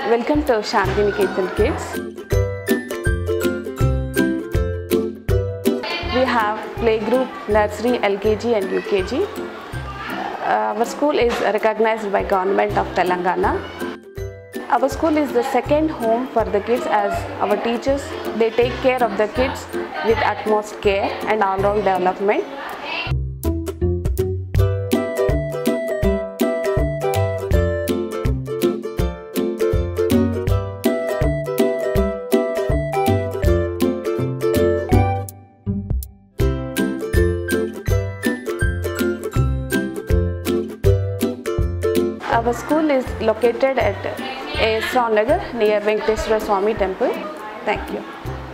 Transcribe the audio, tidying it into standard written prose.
Welcome to Shantiniketan Kids. We have playgroup, nursery, LKG and UKG. Our school is recognized by Government of Telangana. Our school is the second home for the kids as our teachers, they take care of the kids with utmost care and all-round development. Our school is located at Srinagar near Venkateswara Swami Temple. Thank you.